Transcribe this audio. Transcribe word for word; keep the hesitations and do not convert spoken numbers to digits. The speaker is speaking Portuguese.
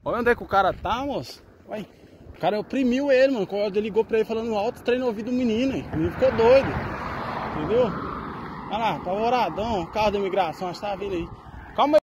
Olha onde é que o cara tá, moço. Ué, o cara oprimiu ele, mano. Quando ele ligou pra ele falando alto, treino o ouvido do menino, hein? O menino ficou doido. Entendeu? Olha lá, pavoradão, carro da imigração, acho que tá vindo aí. Calma aí.